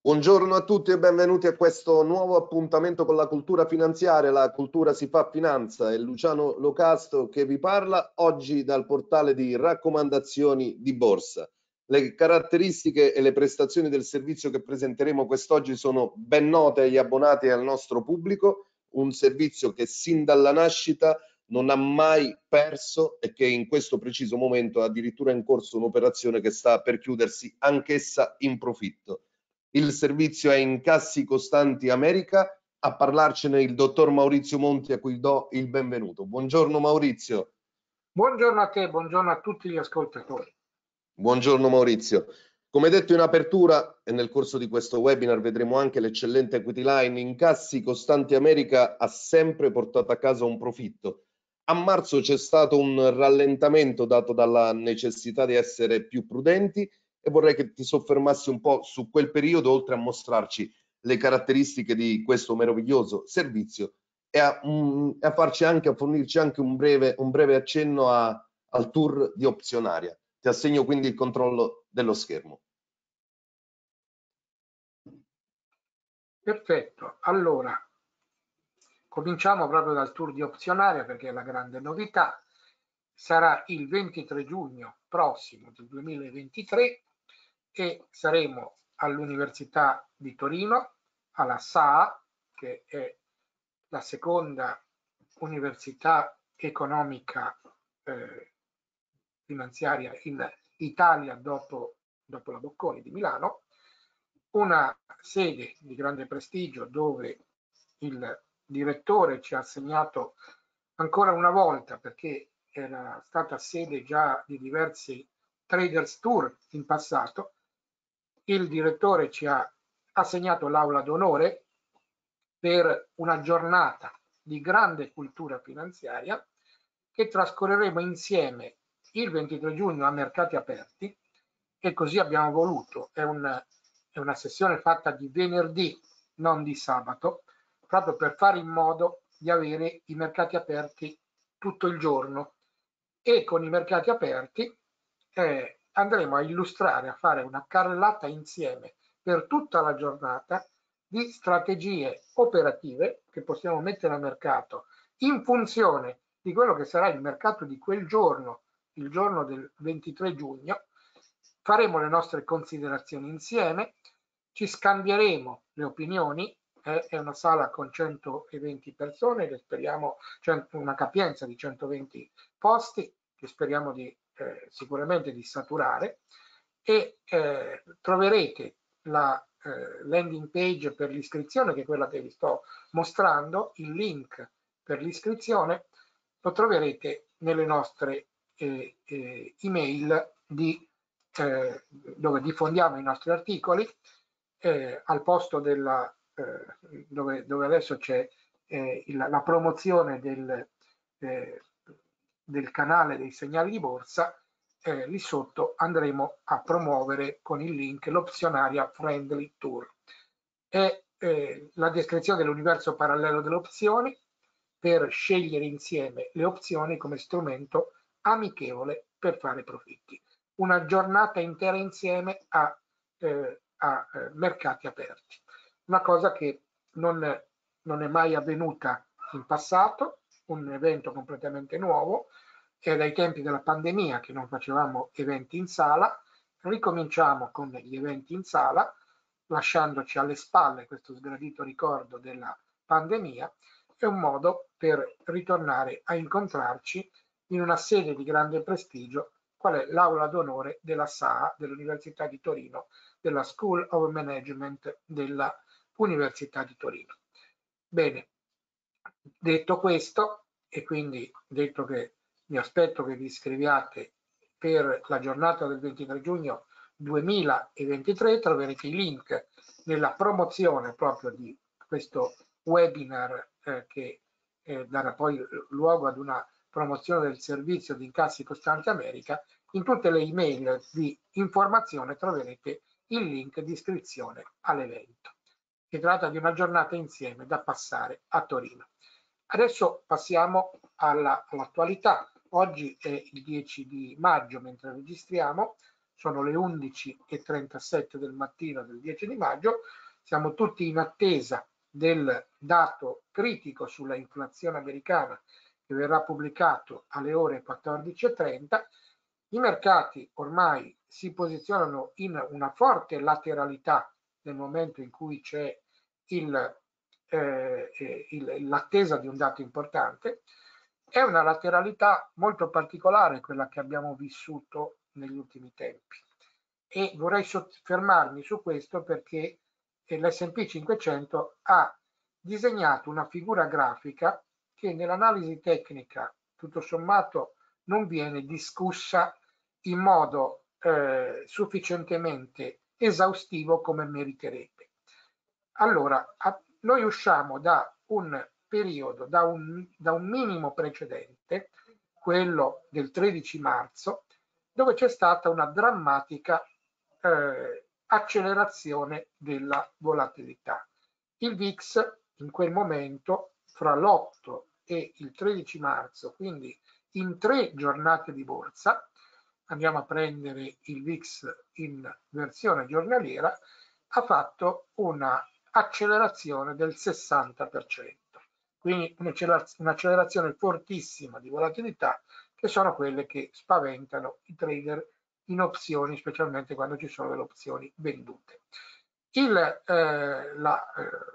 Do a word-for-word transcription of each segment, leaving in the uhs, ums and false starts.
Buongiorno a tutti e benvenuti a questo nuovo appuntamento con la cultura finanziaria. La cultura si fa finanza. È Luciano Locasto che vi parla oggi dal portale di raccomandazioni di borsa. Le caratteristiche e le prestazioni del servizio che presenteremo quest'oggi sono ben note agli abbonati e al nostro pubblico, un servizio che sin dalla nascita non ha mai perso e che in questo preciso momento ha addirittura in corso un'operazione che sta per chiudersi anch'essa in profitto. Il servizio è Incassi Costanti America. A parlarcene il dottor Maurizio Monti, a cui do il benvenuto. Buongiorno Maurizio. Buongiorno a te, buongiorno a tutti gli ascoltatori. Buongiorno Maurizio. Come detto in apertura e nel corso di questo webinar vedremo anche l'eccellente equity line, Incassi Costanti America ha sempre portato a casa un profitto. A marzo c'è stato un rallentamento dato dalla necessità di essere più prudenti e vorrei che ti soffermassi un po' su quel periodo, oltre a mostrarci le caratteristiche di questo meraviglioso servizio e a, um, a farci anche, a fornirci anche un breve, un breve accenno a, al tour di Opzionaria. Ti assegno quindi il controllo dello schermo. Perfetto, allora cominciamo proprio dal tour di Opzionaria perché è la grande novità. Sarà il ventitré giugno prossimo del duemilaventitré e saremo all'Università di Torino, alla S A A, che è la seconda università economica eh, finanziaria in Italia dopo, dopo la Bocconi di Milano, una sede di grande prestigio dove il direttore ci ha assegnato ancora una volta, perché era stata sede già di diversi Traders Tour in passato, il direttore ci ha assegnato l'aula d'onore per una giornata di grande cultura finanziaria che trascorreremo insieme il ventitré giugno a mercati aperti, e così abbiamo voluto. È, un, è una sessione fatta di venerdì, non di sabato, proprio per fare in modo di avere i mercati aperti tutto il giorno, e con i mercati aperti eh, andremo a illustrare, a fare una carrellata insieme per tutta la giornata di strategie operative che possiamo mettere a mercato in funzione di quello che sarà il mercato di quel giorno, il giorno del ventitré giugno. Faremo le nostre considerazioni insieme, ci scambieremo le opinioni. Eh, è una sala con centoventi persone, che speriamo, cioè una capienza di centoventi posti, che speriamo di eh, sicuramente di saturare, e eh, troverete la eh, landing page per l'iscrizione, che è quella che vi sto mostrando. Il link per l'iscrizione lo troverete nelle nostre eh, eh, email di, eh, dove diffondiamo i nostri articoli, eh, al posto della eh, dove, dove adesso c'è eh, la promozione del, eh, del canale dei segnali di borsa. Eh, lì sotto andremo a promuovere con il link l'Opzionaria Friendly Tour. È eh, la descrizione dell'universo parallelo delle opzioni, per scegliere insieme le opzioni come strumento amichevole per fare profitti. Una giornata intera insieme a, eh, a eh, mercati aperti. Una cosa che non, non è mai avvenuta in passato, un evento completamente nuovo. È dai tempi della pandemia che non facevamo eventi in sala. Ricominciamo con gli eventi in sala, lasciandoci alle spalle questo sgradito ricordo della pandemia. È un modo per ritornare a incontrarci in una sede di grande prestigio, qual è l'aula d'onore della S A A, dell'Università di Torino, della School of Management della Università di Torino. Bene, detto questo, e quindi detto che mi aspetto che vi iscriviate per la giornata del ventitré giugno duemilaventitré, troverete i link nella promozione proprio di questo webinar eh, che eh, darà poi luogo ad una promozione del servizio di Incassi Costanti America. In tutte le email di informazione troverete il link di iscrizione all'evento. Si tratta di una giornata insieme da passare a Torino. Adesso passiamo alla, all'attualità. Oggi è il dieci di maggio mentre registriamo, sono le undici e trentasette del mattino del dieci di maggio, siamo tutti in attesa del dato critico sulla inflazione americana che verrà pubblicato alle ore quattordici e trenta. I mercati ormai si posizionano in una forte lateralità nel momento in cui c'è eh, l'attesa di un dato importante. È una lateralità molto particolare quella che abbiamo vissuto negli ultimi tempi e vorrei soffermarmi su questo perché l'S and P cinquecento ha disegnato una figura grafica che nell'analisi tecnica tutto sommato non viene discussa in modo eh, sufficientemente esaustivo come meriterebbe. Allora, a, noi usciamo da un periodo, da un, da un minimo precedente, quello del tredici marzo, dove c'è stata una drammatica eh, accelerazione della volatilità. Il V I X in quel momento, fra l'otto e il tredici marzo, quindi in tre giornate di borsa, andiamo a prendere il V I X in versione giornaliera, ha fatto una accelerazione del sessanta per cento, quindi un'accelerazione fortissima di volatilità, che sono quelle che spaventano i trader in opzioni, specialmente quando ci sono delle opzioni vendute. Il, eh, la,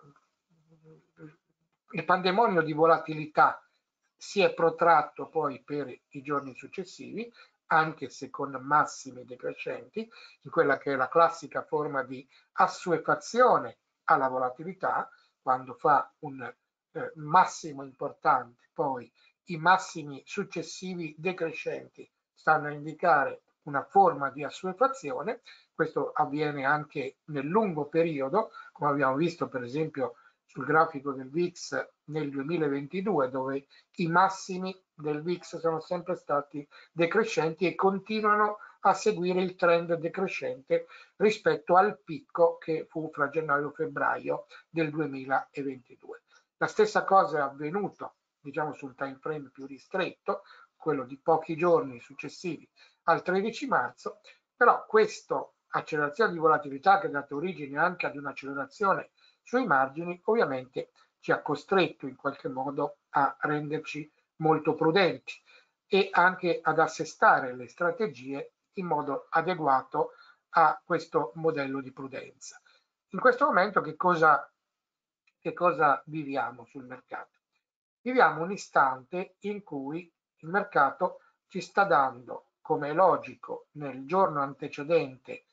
eh, il pandemonio di volatilità si è protratto poi per i giorni successivi, anche se con massimi decrescenti, in quella che è la classica forma di assuefazione alla volatilità, quando fa un eh, massimo importante, poi i massimi successivi decrescenti stanno a indicare una forma di assuefazione. Questo avviene anche nel lungo periodo, come abbiamo visto per esempio sul grafico del V I X nel duemilaventidue, dove i massimi del V I X sono sempre stati decrescenti e continuano a seguire il trend decrescente rispetto al picco che fu fra gennaio e febbraio del duemilaventidue. La stessa cosa è avvenuto, diciamo, sul time frame più ristretto, quello di pochi giorni successivi al tredici marzo, però questa accelerazione di volatilità, che ha dato origine anche ad un'accelerazione sui margini, ovviamente ci ha costretto in qualche modo a renderci molto prudenti e anche ad assestare le strategie in modo adeguato a questo modello di prudenza. In questo momento che cosa, che cosa viviamo sul mercato? Viviamo un istante in cui il mercato ci sta dando, come è logico, nel giorno antecedente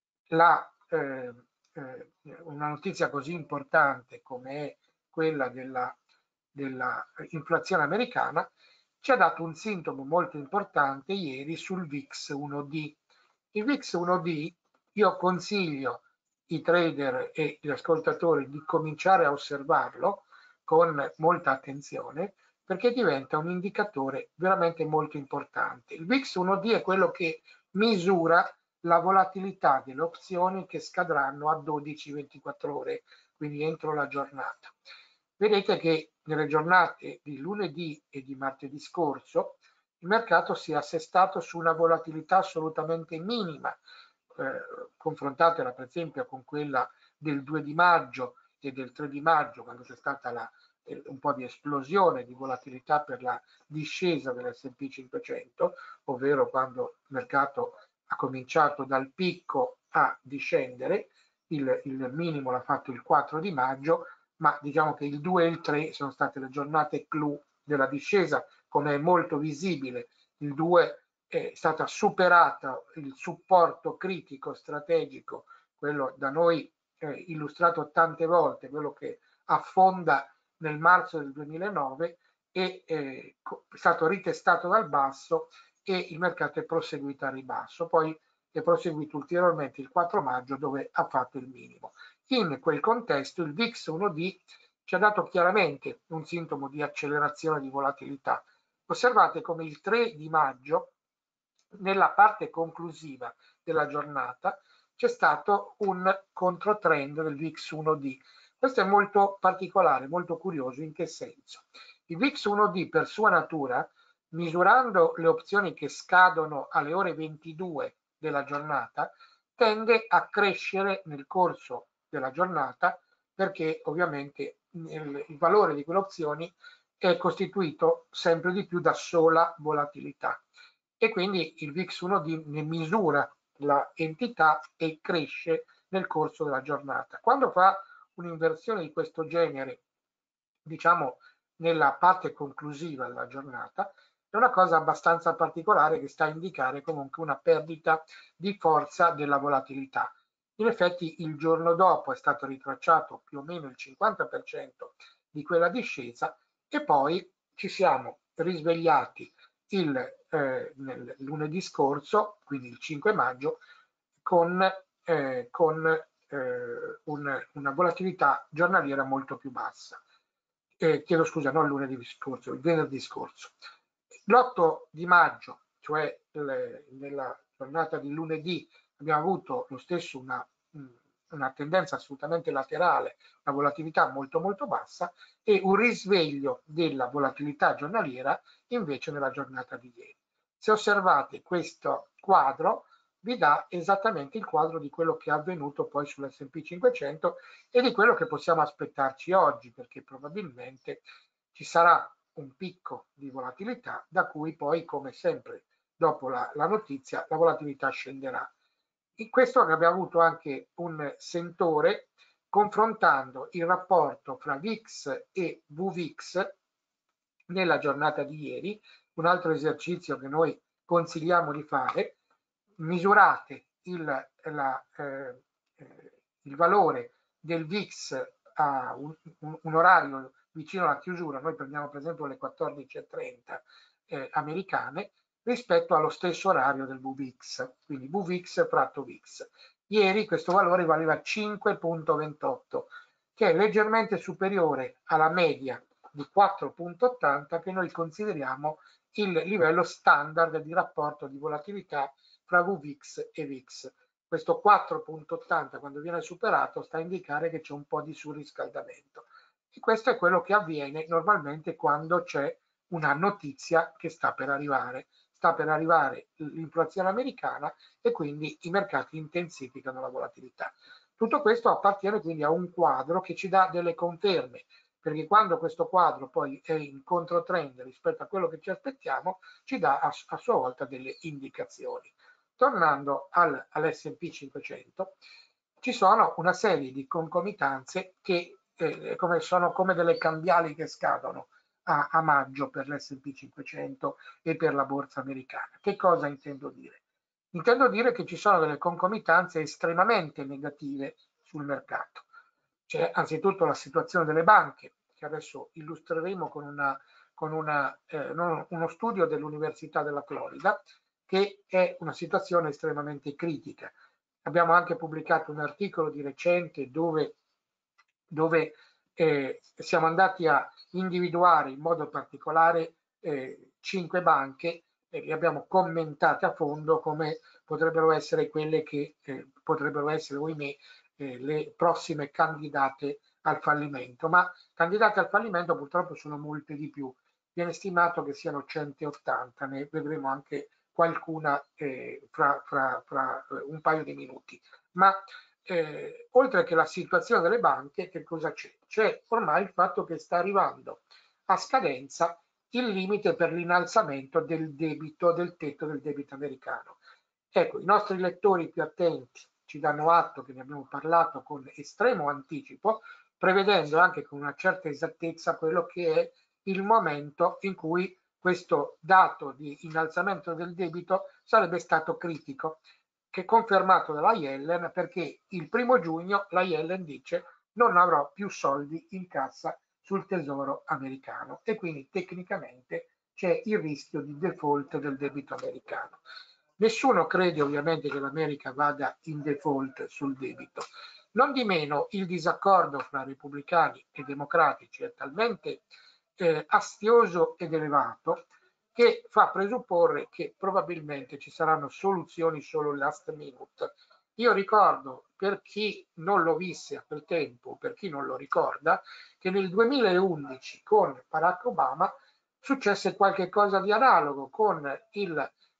la, eh, eh, una notizia così importante come è quella della, della inflazione americana, ci ha dato un sintomo molto importante ieri sul V I X uno D. Il V I X uno D, io consiglio i trader e gli ascoltatori di cominciare a osservarlo con molta attenzione, perché diventa un indicatore veramente molto importante. Il V I X uno D è quello che misura la volatilità delle opzioni che scadranno a dodici ventiquattro ore, quindi entro la giornata. Vedete che nelle giornate di lunedì e di martedì scorso il mercato si è assestato su una volatilità assolutamente minima, eh, confrontatela per esempio con quella del due di maggio e del tre di maggio, quando c'è stata la, eh, un po' di esplosione di volatilità per la discesa dell'S and P cinquecento, ovvero quando il mercato ha cominciato dal picco a discendere. Il, il minimo l'ha fatto il quattro di maggio, ma diciamo che il due e il tre sono state le giornate clou della discesa, come è molto visibile. Il due è stata superata il supporto critico strategico, quello da noi eh, illustrato tante volte, quello che affonda nel marzo del duemilanove, e eh, è stato ritestato dal basso e il mercato è proseguito a ribasso. Poi è proseguito ulteriormente il quattro maggio, dove ha fatto il minimo. In quel contesto il V I X uno D ci ha dato chiaramente un sintomo di accelerazione di volatilità. Osservate come il tre di maggio, nella parte conclusiva della giornata, c'è stato un controtrend del V I X uno D. Questo è molto particolare, molto curioso. In che senso? Il V I X uno D per sua natura, misurando le opzioni che scadono alle ore ventidue della giornata tende a crescere nel corso della giornata, perché ovviamente il, il valore di quelle opzioni è costituito sempre di più da sola volatilità, e quindi il V I X uno D ne misura la entità e cresce nel corso della giornata. Quando fa un'inversione di questo genere, diciamo nella parte conclusiva della giornata, è una cosa abbastanza particolare che sta a indicare comunque una perdita di forza della volatilità. In effetti il giorno dopo è stato ritracciato più o meno il cinquanta per cento di quella discesa, e poi ci siamo risvegliati il eh, nel lunedì scorso, quindi il cinque maggio, con, eh, con eh, un, una volatilità giornaliera molto più bassa. Eh, chiedo scusa, non lunedì scorso, il venerdì scorso. L'otto di maggio, cioè le, nella giornata di lunedì, abbiamo avuto lo stesso una, una tendenza assolutamente laterale, una volatilità molto molto bassa, e un risveglio della volatilità giornaliera invece nella giornata di ieri. Se osservate questo quadro, vi dà esattamente il quadro di quello che è avvenuto poi sull'esse and pi cinquecento e di quello che possiamo aspettarci oggi, perché probabilmente ci sarà un picco di volatilità da cui poi, come sempre dopo la, la notizia, la volatilità scenderà. In questo abbiamo avuto anche un sentore confrontando il rapporto fra V I X e V V X nella giornata di ieri, un altro esercizio che noi consigliamo di fare. Misurate il, la, eh, il valore del V I X a un, un, un orario vicino alla chiusura, noi prendiamo per esempio le quattordici e trenta eh, americane, rispetto allo stesso orario del V V X, quindi V V X fratto V I X. Ieri questo valore valeva cinque virgola ventotto, che è leggermente superiore alla media di quattro virgola ottanta che noi consideriamo il livello standard di rapporto di volatilità fra V V X e V I X. Questo quattro virgola ottanta, quando viene superato, sta a indicare che c'è un po' di surriscaldamento, e questo è quello che avviene normalmente quando c'è una notizia che sta per arrivare. Sta per arrivare l'inflazione americana e quindi i mercati intensificano la volatilità. Tutto questo appartiene quindi a un quadro che ci dà delle conferme, perché quando questo quadro poi è in controtrend rispetto a quello che ci aspettiamo, ci dà a, a sua volta delle indicazioni. Tornando al, all'esse and pi cinquecento, ci sono una serie di concomitanze che eh, come sono come delle cambiali che scadono a, a maggio per l'esse and pi cinquecento e per la borsa americana. Che cosa intendo dire? Intendo dire che ci sono delle concomitanze estremamente negative sul mercato. C'è anzitutto la situazione delle banche, che adesso illustreremo con, una, con una, eh, uno studio dell'Università della Florida, che è una situazione estremamente critica. Abbiamo anche pubblicato un articolo di recente dove, dove eh, siamo andati a individuare in modo particolare eh, cinque banche e le abbiamo commentate a fondo come potrebbero essere quelle che eh, potrebbero essere, ohimè, eh, le prossime candidate al fallimento. Ma candidate al fallimento purtroppo sono molte di più. Viene stimato che siano centottanta, ne vedremo anche qualcuna eh, fra, fra, fra un paio di minuti. Ma eh, oltre che la situazione delle banche, che cosa c'è? C'è ormai il fatto che sta arrivando a scadenza il limite per l'innalzamento del debito, del tetto del debito americano. Ecco, i nostri lettori più attenti ci danno atto che ne abbiamo parlato con estremo anticipo, prevedendo anche con una certa esattezza quello che è il momento in cui questo dato di innalzamento del debito sarebbe stato critico, che è confermato dalla Yellen, perché il primo giugno la Yellen dice non avrò più soldi in cassa sul tesoro americano, e quindi tecnicamente c'è il rischio di default del debito americano. Nessuno crede ovviamente che l'America vada in default sul debito. Non di meno il disaccordo fra repubblicani e democratici è talmente eh, astioso ed elevato che fa presupporre che probabilmente ci saranno soluzioni solo last minute. Io ricordo, per chi non lo visse a quel tempo, per chi non lo ricorda, che nel duemilaundici con Barack Obama successe qualche cosa di analogo con il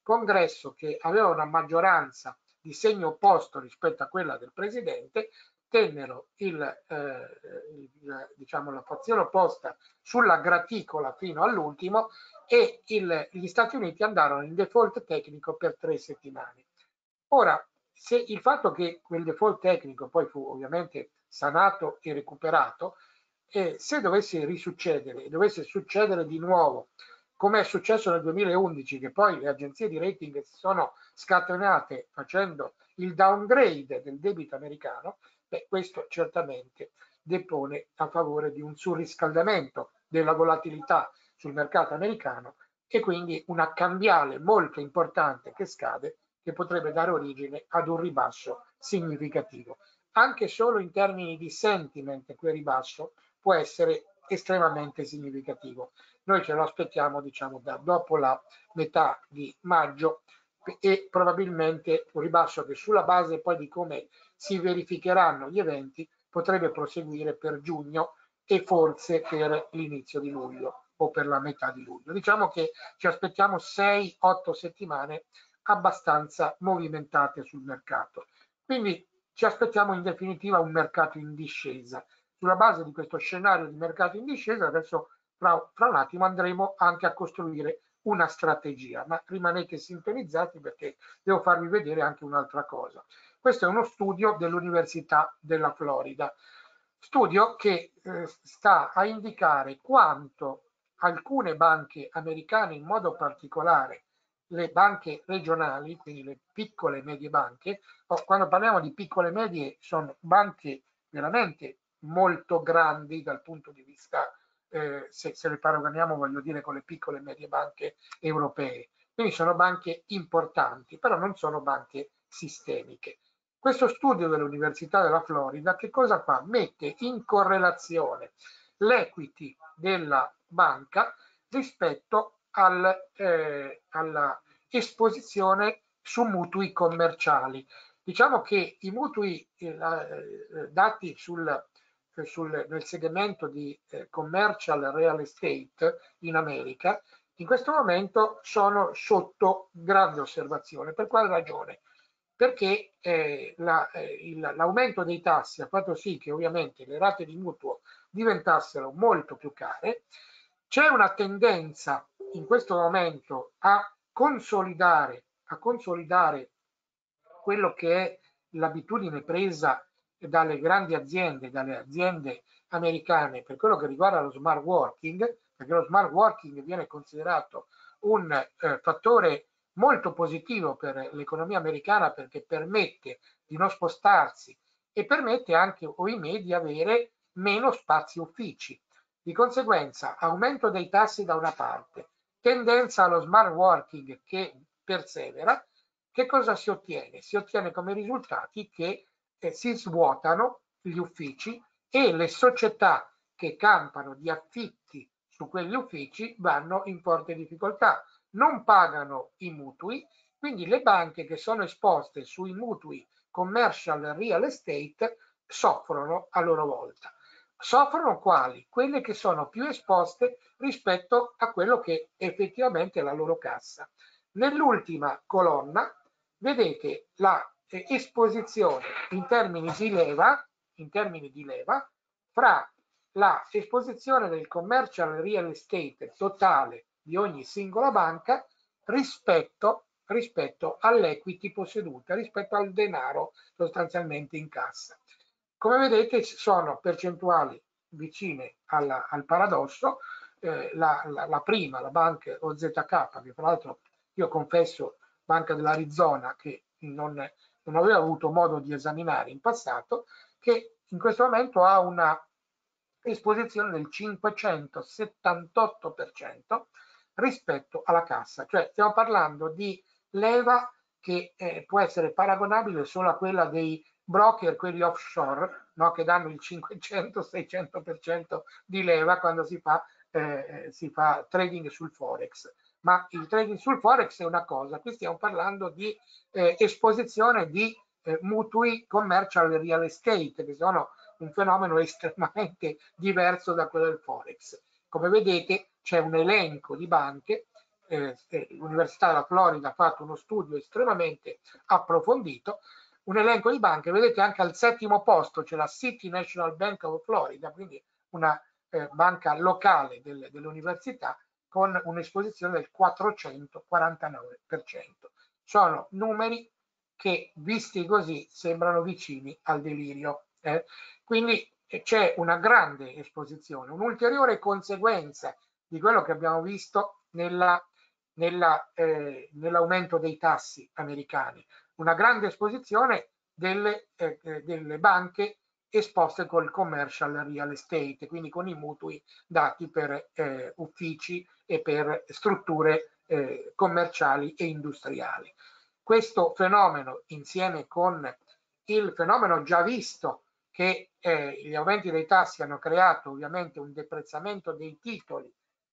congresso che aveva una maggioranza di segno opposto rispetto a quella del presidente, tennero il, eh, il, diciamo, la fazione opposta sulla graticola fino all'ultimo e il, gli Stati Uniti andarono in default tecnico per tre settimane. Ora, se il fatto che quel default tecnico poi fu ovviamente sanato e recuperato, eh, se dovesse risuccedere, dovesse succedere di nuovo, come è successo nel duemilaundici, che poi le agenzie di rating si sono scatenate facendo il downgrade del debito americano, beh, questo certamente depone a favore di un surriscaldamento della volatilità sul mercato americano e quindi una cambiale molto importante che scade, che potrebbe dare origine ad un ribasso significativo. Anche solo in termini di sentiment quel ribasso può essere estremamente significativo. Noi ce lo aspettiamo, diciamo, da dopo la metà di maggio e probabilmente un ribasso che sulla base poi di come si verificheranno gli eventi potrebbe proseguire per giugno e forse per l'inizio di luglio o per la metà di luglio. Diciamo che ci aspettiamo sei otto settimane abbastanza movimentate sul mercato. Quindi ci aspettiamo in definitiva un mercato in discesa. Sulla base di questo scenario di mercato in discesa adesso fra, fra un attimo andremo anche a costruire una strategia, ma rimanete sintonizzati perché devo farvi vedere anche un'altra cosa. Questo è uno studio dell'Università della Florida, studio che eh, sta a indicare quanto alcune banche americane, in modo particolare le banche regionali, quindi le piccole e medie banche, oh, quando parliamo di piccole e medie sono banche veramente molto grandi dal punto di vista, eh, se, se le paragoniamo voglio dire con le piccole e medie banche europee, quindi sono banche importanti, però non sono banche sistemiche. Questo studio dell'Università della Florida che cosa fa? Mette in correlazione l'equity della banca rispetto al, eh, alla esposizione su mutui commerciali. Diciamo che i mutui eh, dati sul, sul, nel segmento di eh, commercial real estate in America in questo momento sono sotto grande osservazione. Per quale ragione? Perché eh, la, eh, l'aumento dei tassi ha fatto sì che ovviamente le rate di mutuo diventassero molto più care. C'è una tendenza in questo momento a consolidare, a consolidare quello che è l'abitudine presa dalle grandi aziende, dalle aziende americane per quello che riguarda lo smart working, perché lo smart working viene considerato un eh, fattore molto positivo per l'economia americana perché permette di non spostarsi e permette anche, ohimè, di avere meno spazi uffici. Di conseguenza, aumento dei tassi da una parte, tendenza allo smart working che persevera, che cosa si ottiene? Si ottiene come risultati che eh, si svuotano gli uffici e le società che campano di affitti su quegli uffici vanno in forte difficoltà, non pagano i mutui, quindi le banche che sono esposte sui mutui commercial real estate soffrono a loro volta. Soffrono quali? Quelle che sono più esposte rispetto a quello che effettivamente è la loro cassa. Nell'ultima colonna vedete la eh, esposizione in termini di leva, in termini di leva fra la esposizione del commercial real estate totale di ogni singola banca rispetto, rispetto all'equity posseduta, rispetto al denaro sostanzialmente in cassa. Come vedete sono percentuali vicine alla, al paradosso, eh, la, la, la prima, la banca O Z K, che tra l'altro io confesso Banca dell'Arizona che non, non avevo avuto modo di esaminare in passato, che in questo momento ha una esposizione del cinquecentosettantotto per cento rispetto alla cassa, cioè stiamo parlando di leva che eh, può essere paragonabile solo a quella dei broker, quelli offshore, no? Che danno il cinquecento seicento per cento di leva quando si fa, eh, si fa trading sul Forex. Ma il trading sul Forex è una cosa, qui stiamo parlando di eh, esposizione di eh, mutui commercial real estate, che sono un fenomeno estremamente diverso da quello del Forex. Come vedete c'è un elenco di banche eh, eh, l'Università della Florida ha fatto uno studio estremamente approfondito, un elenco di banche, vedete anche al settimo posto c'è la City National Bank of Florida, quindi una eh, banca locale del, dell'università, con un'esposizione del quattrocentoquarantanove per cento. Sono numeri che visti così sembrano vicini al delirio. Eh? Quindi c'è una grande esposizione, un'ulteriore conseguenza di quello che abbiamo visto nella, nella, eh, nell'aumento dei tassi americani, una grande esposizione delle, eh, delle banche esposte col commercial real estate, quindi con i mutui dati per eh, uffici e per strutture eh, commerciali e industriali. Questo fenomeno, insieme con il fenomeno già visto che eh, gli aumenti dei tassi hanno creato ovviamente un deprezzamento dei titoli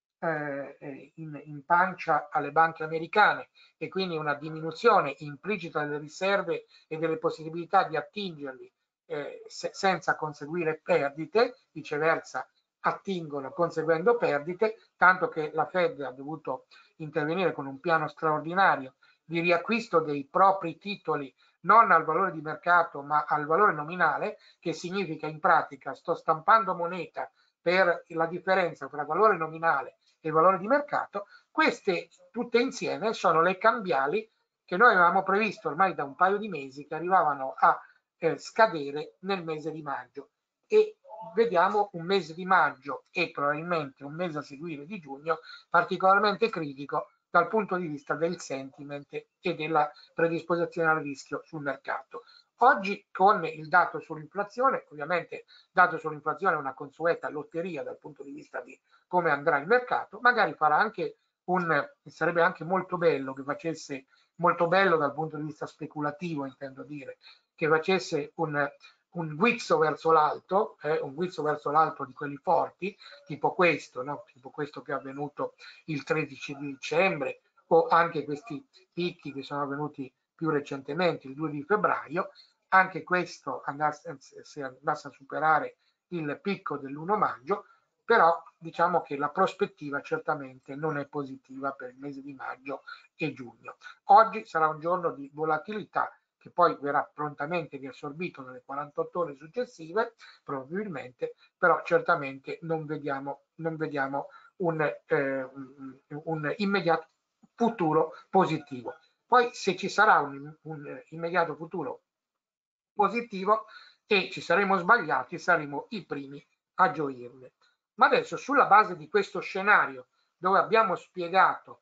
eh, in, in pancia alle banche americane e quindi una diminuzione implicita delle riserve e delle possibilità di attingerli eh, se, senza conseguire perdite, viceversa attingono conseguendo perdite, tanto che la Fed ha dovuto intervenire con un piano straordinario di riacquisto dei propri titoli non al valore di mercato ma al valore nominale, che significa in pratica sto stampando moneta per la differenza tra valore nominale e valore di mercato. Queste tutte insieme sono le cambiali che noi avevamo previsto ormai da un paio di mesi, che arrivavano a eh, scadere nel mese di maggio, e vediamo un mese di maggio e probabilmente un mese a seguire di giugno particolarmente critico dal punto di vista del sentiment e della predisposizione al rischio sul mercato. Oggi con il dato sull'inflazione, ovviamente il dato sull'inflazione è una consueta lotteria dal punto di vista di come andrà il mercato, magari farà anche un, sarebbe anche molto bello che facesse, molto bello dal punto di vista speculativo intendo dire, che facesse un, un guizzo verso l'alto, eh, un guizzo verso l'alto di quelli forti, tipo questo, no? Tipo questo che è avvenuto il tredici di dicembre, o anche questi picchi che sono avvenuti più recentemente, il due di febbraio, anche questo andasse, se andasse a superare il picco dell'primo maggio, però diciamo che la prospettiva certamente non è positiva per il mese di maggio e giugno. Oggi sarà un giorno di volatilità che poi verrà prontamente riassorbito nelle quarantotto ore successive, probabilmente, però certamente non vediamo, non vediamo un, eh, un, un immediato futuro positivo. Poi se ci sarà un, un immediato futuro positivo e ci saremo sbagliati, saremo i primi a gioirne. Ma adesso, sulla base di questo scenario, dove abbiamo spiegato,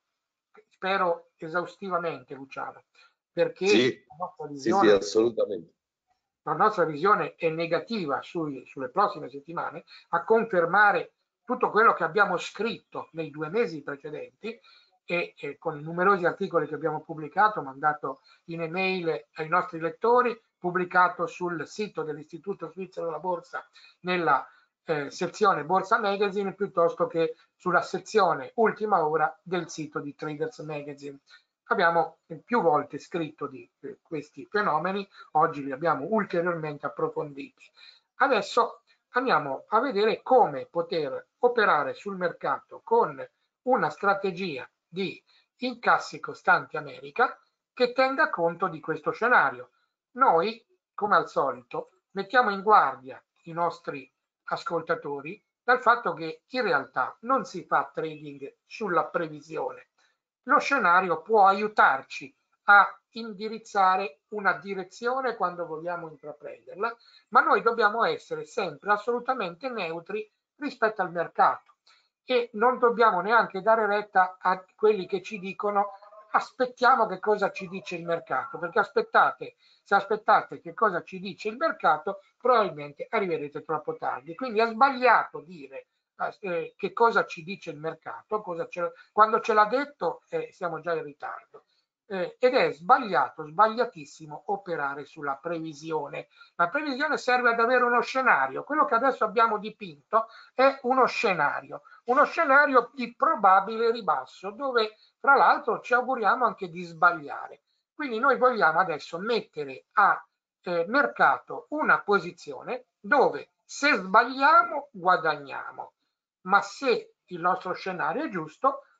spero esaustivamente, Luciano, perché sì, la nostra sì, visione, sì, assolutamente. La nostra visione è negativa sui, sulle prossime settimane, a confermare tutto quello che abbiamo scritto nei due mesi precedenti e, e con i numerosi articoli che abbiamo pubblicato, mandato in email ai nostri lettori, pubblicato sul sito dell'Istituto Svizzero della Borsa nella eh, sezione Borsa Magazine, piuttosto che sulla sezione Ultima Ora del sito di Traders Magazine. Abbiamo più volte scritto di eh, questi fenomeni, oggi li abbiamo ulteriormente approfonditi. Adesso andiamo a vedere come poter operare sul mercato con una strategia di incassi costanti America che tenga conto di questo scenario. Noi, come al solito, mettiamo in guardia i nostri ascoltatori dal fatto che in realtà non si fa trading sulla previsione. Lo scenario può aiutarci a indirizzare una direzione quando vogliamo intraprenderla, ma noi dobbiamo essere sempre assolutamente neutri rispetto al mercato e non dobbiamo neanche dare retta a quelli che ci dicono aspettiamo che cosa ci dice il mercato, perché aspettate, se aspettate che cosa ci dice il mercato, probabilmente arriverete troppo tardi. Quindi è sbagliato dire eh, che cosa ci dice il mercato, cosa ce, quando ce l'ha detto eh, siamo già in ritardo. Eh, ed è sbagliato, sbagliatissimo operare sulla previsione. La previsione serve ad avere uno scenario. Quello che adesso abbiamo dipinto è uno scenario, uno scenario di probabile ribasso, dove tra l'altro ci auguriamo anche di sbagliare. Quindi noi vogliamo adesso mettere a eh, mercato una posizione dove se sbagliamo guadagniamo, ma se il nostro scenario è giusto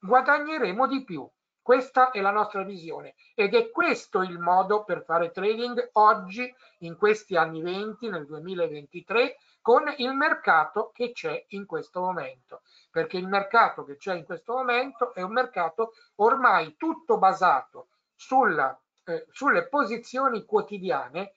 guadagneremo di più. Questa è la nostra visione ed è questo il modo per fare trading oggi, in questi anni venti, nel duemilaventitré, con il mercato che c'è in questo momento. Perché il mercato che c'è in questo momento è un mercato ormai tutto basato sulla, eh, sulle posizioni quotidiane.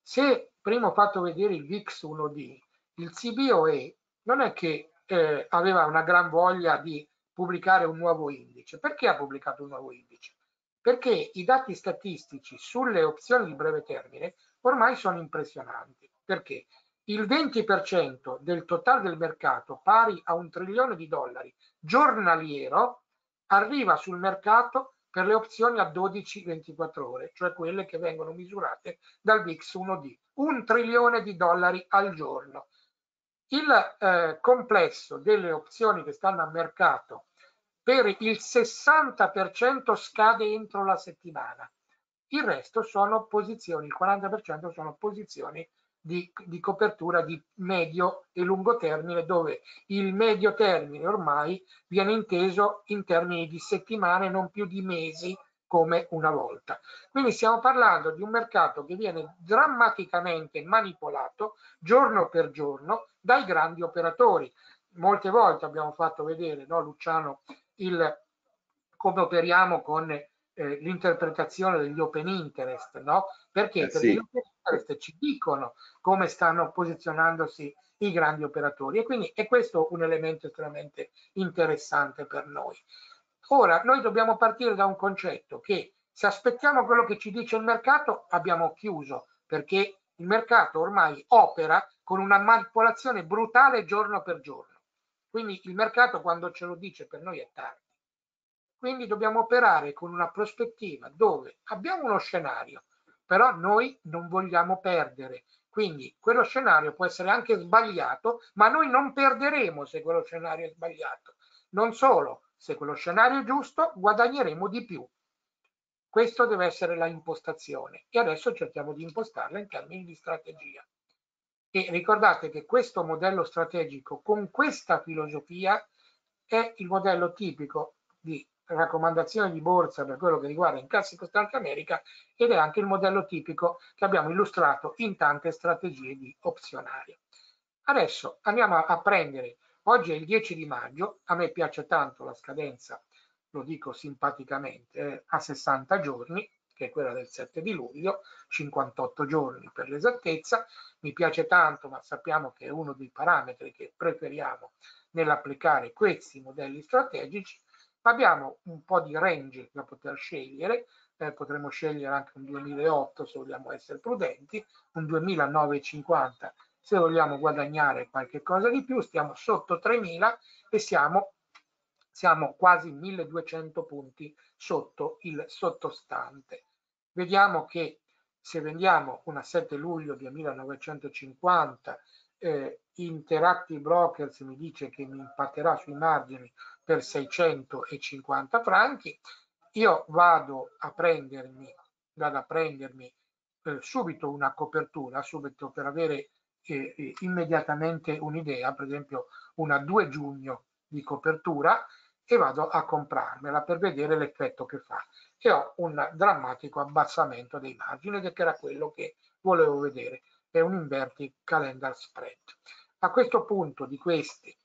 Se prima ho fatto vedere il V I X uno D, il C B O E non è che eh, aveva una gran voglia di pubblicare un nuovo indice. Perché ha pubblicato un nuovo indice? Perché i dati statistici sulle opzioni di breve termine ormai sono impressionanti. Perché il venti per cento del totale del mercato, pari a un trilione di dollari giornaliero, arriva sul mercato per le opzioni a dodici ventiquattro ore, cioè quelle che vengono misurate dal V I X uno D. Un trilione di dollari al giorno. Il eh, complesso delle opzioni che stanno a mercato per il sessanta per cento scade entro la settimana. Il resto sono posizioni, il quaranta per cento sono posizioni di, di copertura di medio e lungo termine, dove il medio termine ormai viene inteso in termini di settimane, non più di mesi come una volta. Quindi stiamo parlando di un mercato che viene drammaticamente manipolato giorno per giorno dai grandi operatori. Molte volte abbiamo fatto vedere, no, Luciano, il, come operiamo con eh, l'interpretazione degli open interest, no? Perché? Eh Perché sì. gli open interest ci dicono come stanno posizionandosi i grandi operatori e quindi è questo un elemento estremamente interessante per noi. Ora, noi dobbiamo partire da un concetto che se aspettiamo quello che ci dice il mercato abbiamo chiuso, perché il mercato ormai opera con una manipolazione brutale giorno per giorno. Quindi il mercato quando ce lo dice per noi è tardi. Quindi dobbiamo operare con una prospettiva dove abbiamo uno scenario, però noi non vogliamo perdere. Quindi quello scenario può essere anche sbagliato, ma noi non perderemo se quello scenario è sbagliato. Non solo, se quello scenario è giusto, guadagneremo di più. Questo deve essere la impostazione e adesso cerchiamo di impostarla in termini di strategia. E ricordate che questo modello strategico con questa filosofia è il modello tipico di raccomandazione di borsa per quello che riguarda incassi costanti America ed è anche il modello tipico che abbiamo illustrato in tante strategie di opzionario. Adesso andiamo a prendere, oggi è il dieci di maggio, a me piace tanto la scadenza, lo dico simpaticamente, eh, a sessanta giorni, che è quella del sette di luglio, cinquantotto giorni per l'esattezza. Mi piace tanto, ma sappiamo che è uno dei parametri che preferiamo nell'applicare questi modelli strategici. Abbiamo un po' di range da poter scegliere, eh, potremmo scegliere anche un duemilaotto se vogliamo essere prudenti, un duemilanovecentocinquanta se vogliamo guadagnare qualche cosa di più, stiamo sotto tremila e siamo, siamo quasi milleduecento punti sotto il sottostante. Vediamo che se vendiamo una sette luglio duemilanovecentocinquanta, eh, Interactive Brokers mi dice che mi impatterà sui margini per seicentocinquanta franchi, io vado a prendermi, vado a prendermi eh, subito una copertura, subito per avere eh, eh, immediatamente un'idea, per esempio una due giugno di copertura, e vado a comprarmela per vedere l'effetto che fa. E ho un drammatico abbassamento dei margini, che era quello che volevo vedere, è un inverted calendar spread. A questo punto di questi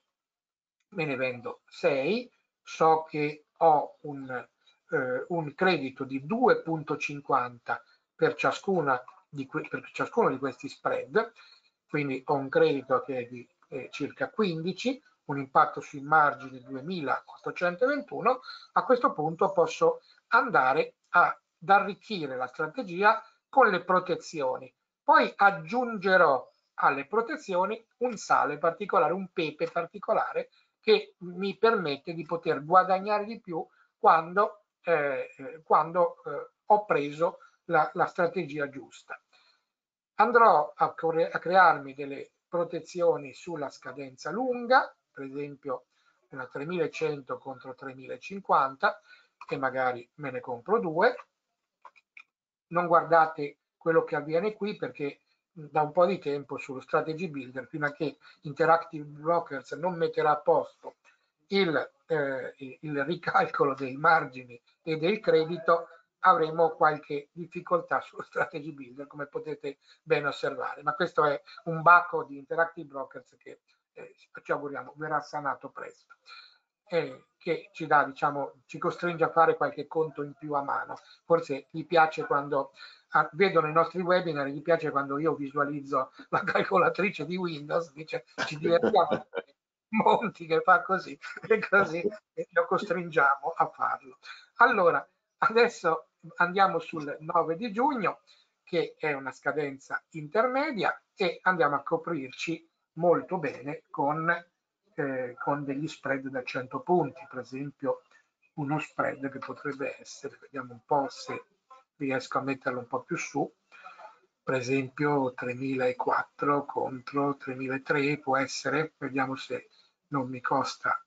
me ne vendo sei, so che ho un, eh, un credito di due virgola cinquanta per ciascuna di per ciascuno di questi spread, quindi ho un credito che è di eh, circa quindici, un impatto sui margini duemilaottocentoventuno. A questo punto posso andare ad arricchire la strategia con le protezioni. Poi aggiungerò alle protezioni un sale particolare, un pepe particolare che mi permette di poter guadagnare di più quando, eh, quando eh, ho preso la, la strategia giusta. Andrò a, a crearmi delle protezioni sulla scadenza lunga, per esempio una tremilacento contro tremilacinquanta, e magari me ne compro due. Non guardate quello che avviene qui perché da un po' di tempo sullo Strategy Builder, fino a che Interactive Brokers non metterà a posto il eh, il ricalcolo dei margini e del credito avremo qualche difficoltà sullo strategy builder, come potete ben osservare, ma questo è un baco di Interactive Brokers che eh, ci auguriamo verrà sanato presto, eh, che ci dà, diciamo, ci costringe a fare qualche conto in più a mano. Forse gli piace quando ah, vedono i nostri webinar, gli piace quando io visualizzo la calcolatrice di Windows, dice ci divertiamo. Monti che fa così e così lo costringiamo a farlo. Allora, adesso andiamo sul nove di giugno, che è una scadenza intermedia, e andiamo a coprirci molto bene con, eh, con degli spread da cento punti, per esempio uno spread che potrebbe essere, vediamo un po' se riesco a metterlo un po' più su, per esempio tremilaquattro contro tremilatré può essere, vediamo se non mi costa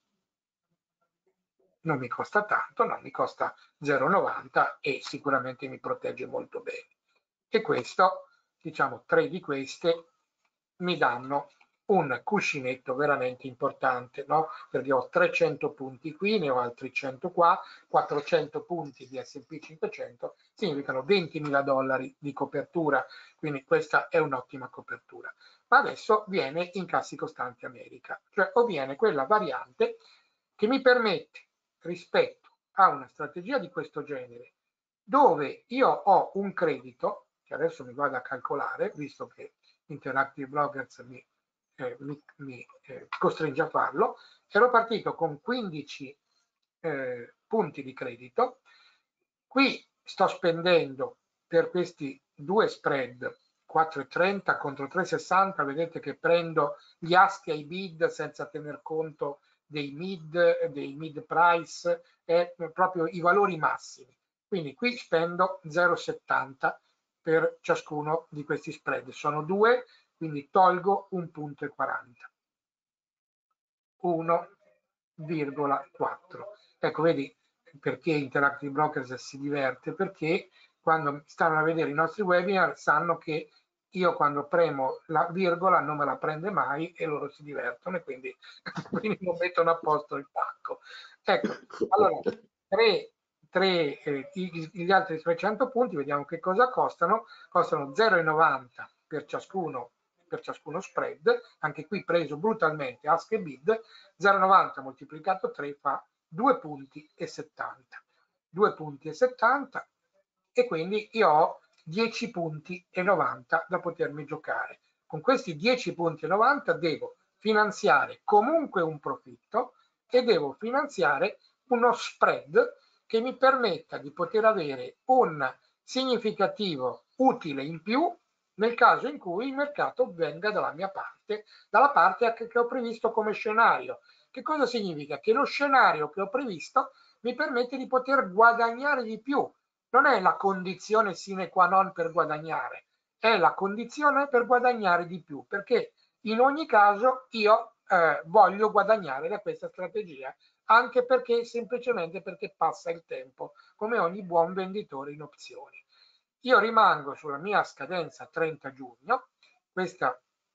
non mi costa tanto, non mi costa zero virgola novanta e sicuramente mi protegge molto bene. E questo, diciamo, tre di queste mi danno un cuscinetto veramente importante, no? Perché ho trecento punti qui, ne ho altri cento qua, quattrocento punti di S and P cinquecento significano ventimila dollari di copertura, quindi questa è un'ottima copertura. Ma adesso viene incassi costanti America, cioè o viene quella variante che mi permette, rispetto a una strategia di questo genere, dove io ho un credito, che adesso mi vado a calcolare, visto che Interactive Brokers mi, eh, mi, mi eh, costringe a farlo, ero partito con quindici eh, punti di credito, qui sto spendendo per questi due spread quattro virgola trenta contro tre virgola sessanta, vedete che prendo gli aschi ai bid senza tener conto dei mid, dei mid price, e proprio i valori massimi. Quindi qui spendo zero virgola settanta per ciascuno di questi spread. Sono due, quindi tolgo un punto e quaranta. uno virgola quattro. Ecco, vedi perché Interactive Brokers si diverte, perché quando stanno a vedere i nostri webinar sanno che io quando premo la virgola non me la prende mai e loro si divertono e quindi, quindi non mettono a posto il pacco. Ecco, allora, tre, tre, eh, gli altri trecento punti, vediamo che cosa costano. Costano zero virgola novanta per ciascuno, per ciascuno spread, anche qui preso brutalmente ask e bid, zero virgola novanta moltiplicato tre fa due punti e settanta. due punti e settanta e quindi io ho dieci punti e novanta da potermi giocare. Con questi dieci punti e novanta devo finanziare comunque un profitto e devo finanziare uno spread che mi permetta di poter avere un significativo utile in più nel caso in cui il mercato venga dalla mia parte, dalla parte che ho previsto come scenario. Che cosa significa? Che lo scenario che ho previsto mi permette di poter guadagnare di più. Non è la condizione sine qua non per guadagnare, è la condizione per guadagnare di più, perché in ogni caso io eh, voglio guadagnare da questa strategia, anche perché semplicemente perché passa il tempo, come ogni buon venditore in opzioni. Io rimango sulla mia scadenza trenta giugno, questa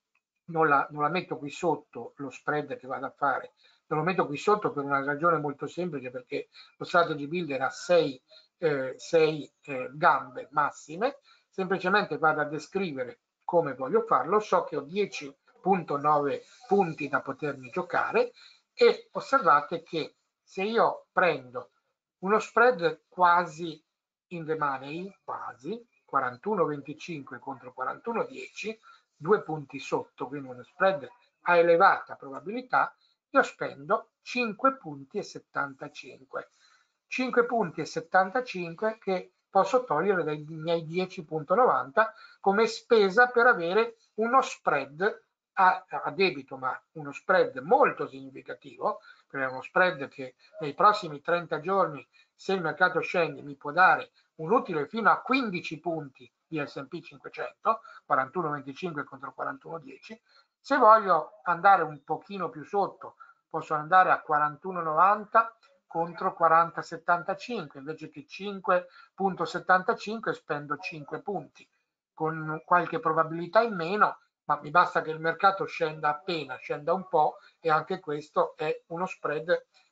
non la, non la metto qui sotto lo spread che vado a fare, non lo metto qui sotto per una ragione molto semplice, perché lo strategy builder ha sei, eh, sei eh, gambe massime, semplicemente vado a descrivere come voglio farlo, so che ho dieci virgola nove punti da potermi giocare e osservate che se io prendo uno spread quasi in the money, quasi quarantuno venticinque contro quarantuno dieci, due punti sotto, quindi uno spread a elevata probabilità, io spendo cinque punti e settantacinque. cinque punti e settantacinque che posso togliere dai miei dieci virgola novanta come spesa per avere uno spread a, a debito, ma uno spread molto significativo, perché è uno spread che nei prossimi trenta giorni, se il mercato scende, mi può dare un utile fino a quindici punti di S and P cinquecento, quarantuno venticinque contro quarantuno dieci. Se voglio andare un pochino più sotto, posso andare a quarantuno novanta contro quaranta settantacinque, invece che cinque virgola settantacinque spendo cinque punti, con qualche probabilità in meno, ma mi basta che il mercato scenda appena, scenda un po', e anche questo è uno spread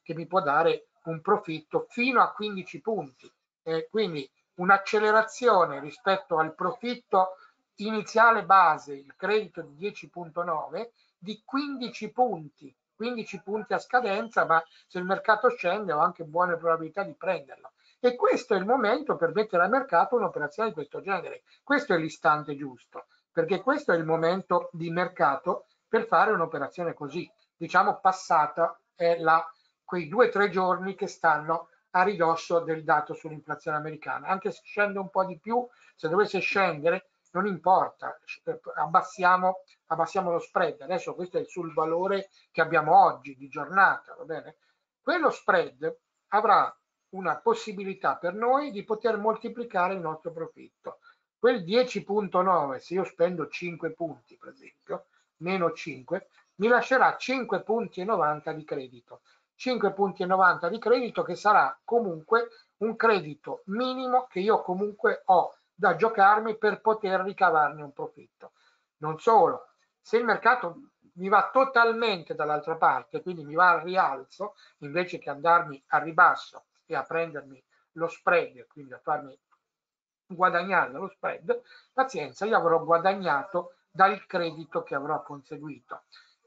che mi può dare un profitto fino a quindici punti. Eh, quindi un'accelerazione rispetto al profitto iniziale base, il credito di dieci virgola nove, di quindici punti, quindici punti a scadenza, ma se il mercato scende ho anche buone probabilità di prenderlo. E questo è il momento per mettere al mercato un'operazione di questo genere. Questo è l'istante giusto, perché questo è il momento di mercato per fare un'operazione così, diciamo passata è la, quei due o tre giorni che stanno a ridosso del dato sull'inflazione americana. Anche se scende un po' di più, se dovesse scendere, non importa, abbassiamo, abbassiamo lo spread. Adesso questo è sul valore che abbiamo oggi di giornata, va bene? Quello spread avrà una possibilità per noi di poter moltiplicare il nostro profitto. Quel dieci virgola nove, se io spendo cinque punti, per esempio, meno cinque, mi lascerà cinque virgola novanta punti di credito. cinque virgola novanta punti di credito che sarà comunque un credito minimo che io comunque ho da giocarmi per poter ricavarne un profitto. Non solo, se il mercato mi va totalmente dall'altra parte, quindi mi va al rialzo, invece che andarmi a ribasso e a prendermi lo spread, quindi a farmi guadagnare lo spread, pazienza, io avrò guadagnato dal credito che avrò conseguito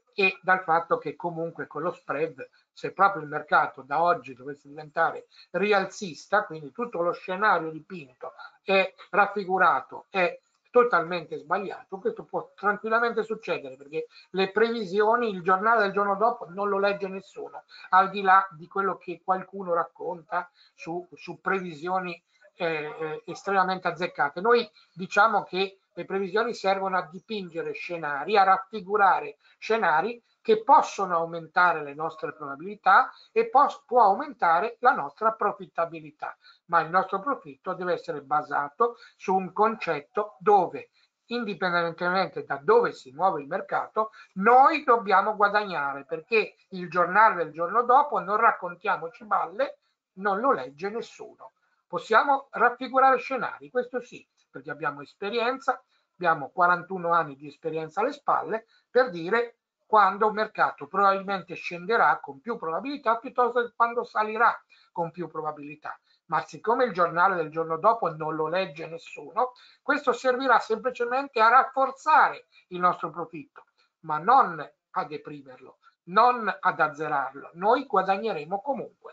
e dal fatto che comunque con lo spread, se proprio il mercato da oggi dovesse diventare rialzista, quindi tutto lo scenario dipinto è raffigurato, è totalmente sbagliato, questo può tranquillamente succedere perché le previsioni, il giornale del giorno dopo non lo legge nessuno, al di là di quello che qualcuno racconta su, su previsioni eh, eh, estremamente azzeccate. Noi diciamo che le previsioni servono a dipingere scenari, a raffigurare scenari che possono aumentare le nostre probabilità e può, può aumentare la nostra profittabilità, ma il nostro profitto deve essere basato su un concetto dove, indipendentemente da dove si muove il mercato, noi dobbiamo guadagnare, perché il giornale del giorno dopo, non raccontiamoci balle, non lo legge nessuno. Possiamo raffigurare scenari, questo sì, perché abbiamo esperienza, abbiamo quarantuno anni di esperienza alle spalle per dire quando il mercato probabilmente scenderà con più probabilità piuttosto che quando salirà con più probabilità. Ma siccome il giornale del giorno dopo non lo legge nessuno, questo servirà semplicemente a rafforzare il nostro profitto, ma non a deprimerlo, non ad azzerarlo. Noi guadagneremo comunque.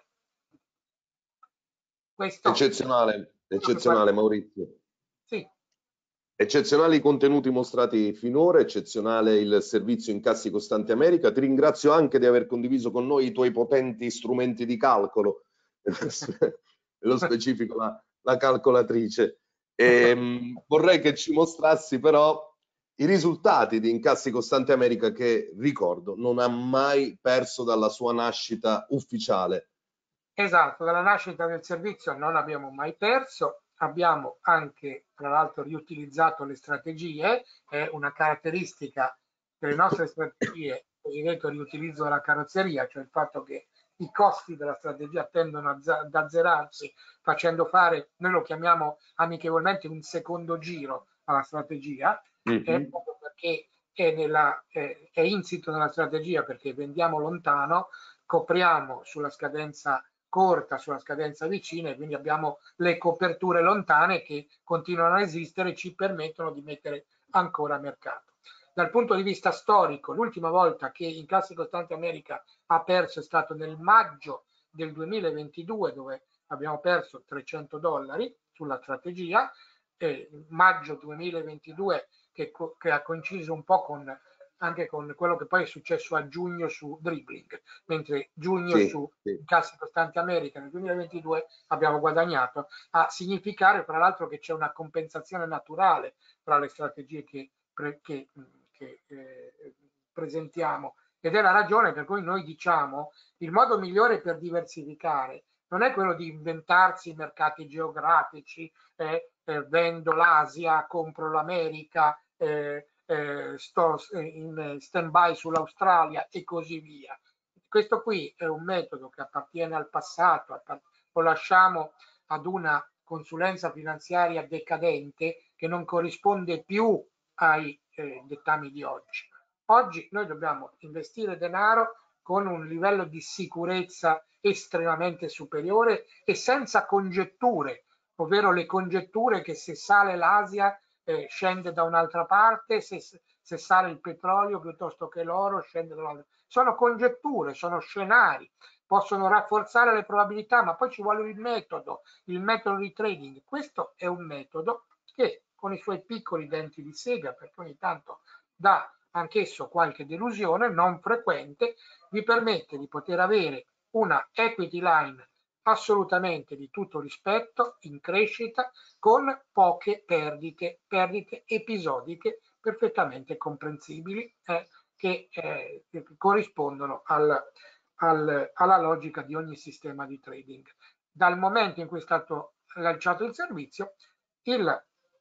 Questo Eccezionale, eccezionale Maurizio. Sì. Eccezionali i contenuti mostrati finora, eccezionale il servizio Incassi Costanti America. Ti ringrazio anche di aver condiviso con noi i tuoi potenti strumenti di calcolo, nello specifico la, la calcolatrice. E, mh, vorrei che ci mostrassi però i risultati di Incassi Costanti America che, ricordo, non ha mai perso dalla sua nascita ufficiale. Esatto, dalla nascita del servizio non abbiamo mai perso. Abbiamo anche, tra l'altro, riutilizzato le strategie, è una caratteristica delle nostre strategie, il cosiddetto riutilizzo della carrozzeria, cioè il fatto che i costi della strategia tendono ad azzerarsi facendo fare, noi lo chiamiamo amichevolmente un secondo giro alla strategia, mm-hmm. È proprio perché è, nella, è, è insito nella strategia, perché vendiamo lontano, copriamo sulla scadenza corta, sulla scadenza vicina, e quindi abbiamo le coperture lontane che continuano a esistere e ci permettono di mettere ancora a mercato. Dal punto di vista storico, l'ultima volta che Incassi Costanti America ha perso è stato nel maggio del duemilaventidue, dove abbiamo perso trecento dollari sulla strategia, eh, maggio duemilaventidue che, che ha coinciso un po' con anche con quello che poi è successo a giugno su Dribbling, mentre giugno sì, su sì. Incassi Costanti America nel duemilaventidue abbiamo guadagnato, a significare fra l'altro che c'è una compensazione naturale tra le strategie che, che, che eh, presentiamo, ed è la ragione per cui noi diciamo il modo migliore per diversificare non è quello di inventarsi mercati geografici, eh, eh, vendo l'Asia, compro l'America, eh, Eh, sto in stand by sull'Australia e così via. Questo qui è un metodo che appartiene al passato, lo lasciamo ad una consulenza finanziaria decadente che non corrisponde più ai eh, dettami di oggi. Oggi noi dobbiamo investire denaro con un livello di sicurezza estremamente superiore e senza congetture, ovvero le congetture che se sale l'Asia eh, scende da un'altra parte, se, se sale il petrolio piuttosto che l'oro scende da un'altra. Sono congetture, sono scenari, possono rafforzare le probabilità, ma poi ci vuole il metodo, il metodo di trading. Questo è un metodo che con i suoi piccoli denti di sega, perché ogni tanto dà anch'esso qualche delusione non frequente, vi permette di poter avere una equity line assolutamente di tutto rispetto, in crescita, con poche perdite, perdite episodiche perfettamente comprensibili eh, che, eh, che corrispondono al, al, alla logica di ogni sistema di trading. Dal momento in cui è stato lanciato il servizio, il,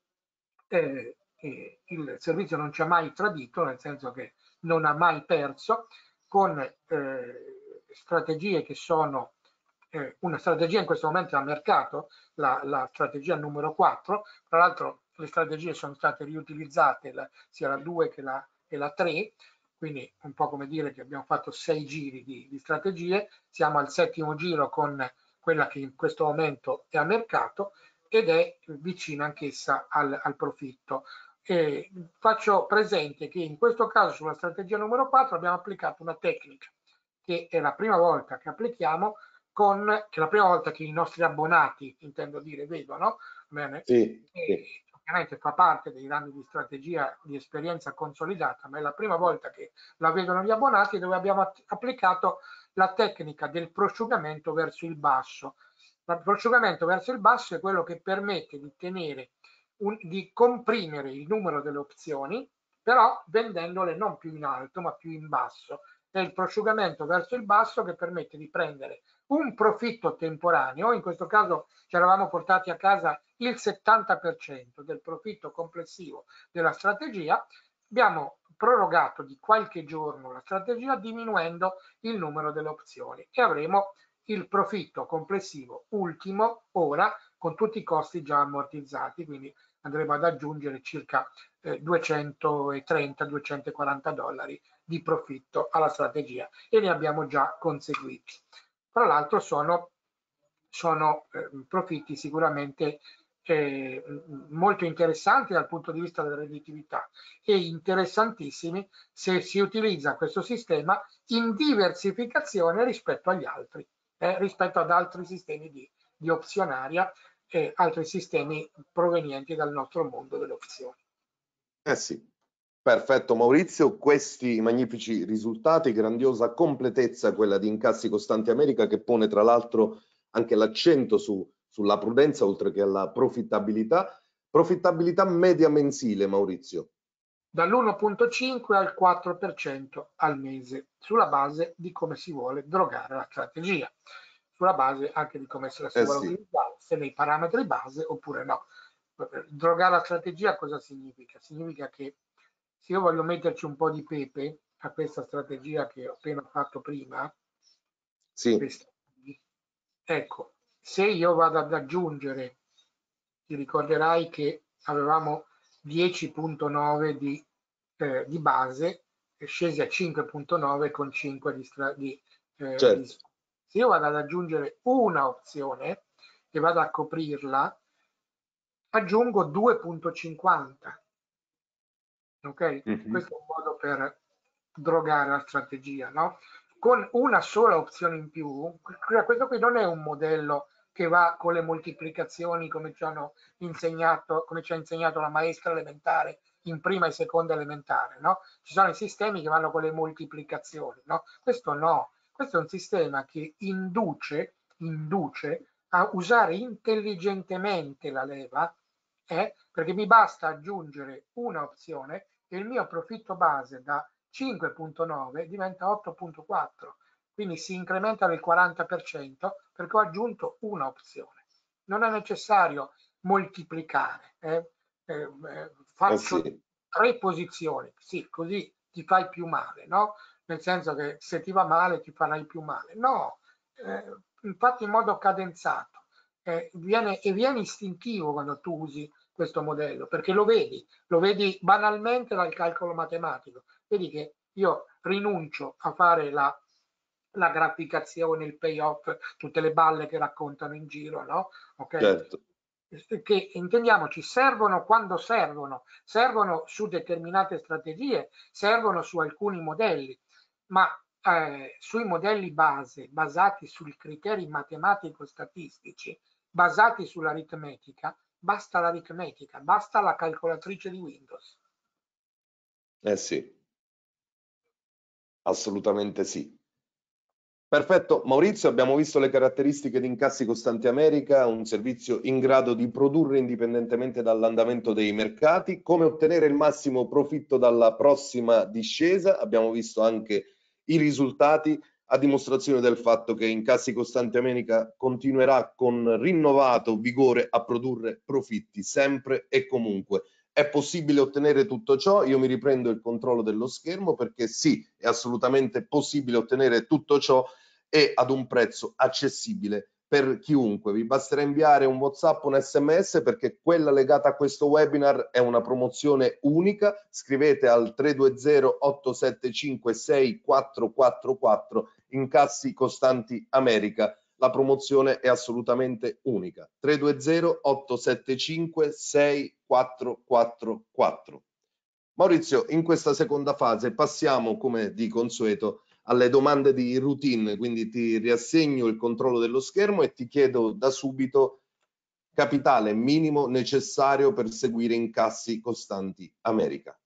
eh, eh, il servizio non ci ha mai tradito, nel senso che non ha mai perso, con eh, strategie che sono eh, una strategia in questo momento a mercato, la, la strategia numero quattro, tra l'altro le strategie sono state riutilizzate, la, sia la due che la, che la tre, quindi un po' come dire che abbiamo fatto sei giri di, di strategie, siamo al settimo giro con quella che in questo momento è a mercato ed è vicina anch'essa al, al profitto. E faccio presente che in questo caso sulla strategia numero quattro abbiamo applicato una tecnica che è la prima volta che applichiamo, con, che è la prima volta che i nostri abbonati, intendo dire, vedono, bene, sì, e sì. ovviamente fa parte dei rami di strategia di esperienza consolidata, ma è la prima volta che la vedono gli abbonati, dove abbiamo applicato la tecnica del prosciugamento verso il basso. Il prosciugamento verso il basso è quello che permette di tenere un, di comprimere il numero delle opzioni, però vendendole non più in alto ma più in basso. È il prosciugamento verso il basso che permette di prendere un profitto temporaneo, in questo caso ci eravamo portati a casa il settanta per cento del profitto complessivo della strategia, abbiamo prorogato di qualche giorno la strategia diminuendo il numero delle opzioni e avremo il profitto complessivo ultimo ora con tutti i costi già ammortizzati, quindi andremo ad aggiungere circa eh, duecentotrenta duecentoquaranta dollari di profitto alla strategia e ne abbiamo già conseguiti. Tra l'altro sono, sono eh, profitti sicuramente eh, molto interessanti dal punto di vista della redditività e interessantissimi se si utilizza questo sistema in diversificazione rispetto agli altri, eh, rispetto ad altri sistemi di, di opzionaria e altri sistemi provenienti dal nostro mondo delle opzioni. Eh sì. Perfetto Maurizio, questi magnifici risultati, grandiosa completezza quella di Incassi Costanti America, che pone tra l'altro anche l'accento su, sulla prudenza oltre che alla profittabilità. Profittabilità media mensile, Maurizio. Dall'uno virgola cinque al quattro per cento al mese, sulla base di come si vuole drogare la strategia, sulla base anche di come se la si Eh vuole sì. utilizzare, se nei parametri base oppure no. Drogare la strategia cosa significa? Significa che se io voglio metterci un po' di pepe a questa strategia che ho appena fatto prima, Sì. questa, ecco, se io vado ad aggiungere, ti ricorderai che avevamo dieci virgola nove di, eh, di base, scesi a cinque virgola nove con cinque di, di, eh, Certo. di... Se io vado ad aggiungere una opzione e vado a coprirla, aggiungo due virgola cinquanta. Ok? Mm-hmm. Questo è un modo per drogare la strategia, no? Con una sola opzione in più, questo qui non è un modello che va con le moltiplicazioni come ci hanno insegnato, come ci ha insegnato la maestra elementare in prima e seconda elementare, no? Ci sono i sistemi che vanno con le moltiplicazioni, no? Questo no, questo è un sistema che induce, induce a usare intelligentemente la leva, eh? Perché mi basta aggiungere una opzione e il mio profitto base da cinque virgola nove diventa otto virgola quattro, quindi si incrementa del quaranta per cento perché ho aggiunto una opzione. Non è necessario moltiplicare, eh? Eh, eh, faccio eh sì. tre posizioni, sì, così ti fai più male, no? Nel senso che se ti va male ti farai più male. No, eh, infatti in modo cadenzato. Eh, viene, e viene istintivo quando tu usi questo modello, perché lo vedi, lo vedi banalmente dal calcolo matematico. Vedi che io rinuncio a fare la la graficazione, il payoff, tutte le balle che raccontano in giro, no? Ok? Certo. Che intendiamoci, servono quando servono, servono su determinate strategie, servono su alcuni modelli, ma eh, sui modelli base, basati sui criteri matematico-statistici, basati sull'aritmetica, basta l'aritmetica, basta la calcolatrice di Windows. Eh sì, assolutamente sì. Perfetto, Maurizio, abbiamo visto le caratteristiche di Incassi Costanti America, un servizio in grado di produrre indipendentemente dall'andamento dei mercati, come ottenere il massimo profitto dalla prossima discesa, abbiamo visto anche i risultati, a dimostrazione del fatto che Incassi Costanti America continuerà con rinnovato vigore a produrre profitti sempre e comunque. È possibile ottenere tutto ciò? Io mi riprendo il controllo dello schermo perché sì, è assolutamente possibile ottenere tutto ciò e ad un prezzo accessibile per chiunque. Vi basterà inviare un WhatsApp, un S M S, perché quella legata a questo webinar è una promozione unica. Scrivete al tre due zero otto sette cinque sei quattro quattro quattro Incassi Costanti America. La promozione è assolutamente unica. tre due zero otto sette cinque sei quattro quattro quattro. Maurizio, in questa seconda fase passiamo, come di consueto, alle domande di routine, quindi ti riassegno il controllo dello schermo e ti chiedo da subito capitale minimo necessario per seguire Incassi Costanti America.